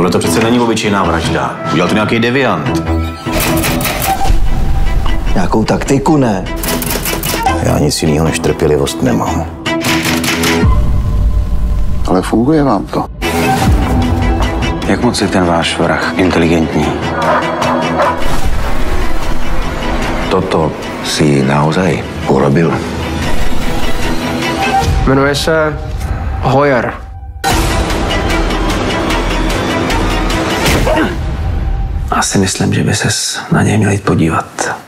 Tohle to přece není obyčejná vražda. Udělal to nějaký deviant. Nějakou taktiku, ne? Já nic jiného než trpělivost nemám. Ale funguje vám to. Jak moc je ten váš vrah inteligentní? Toto si naozaj porobil. Jmenuje se Hoyer. Asi myslím, že by ses na něj měl jít podívat.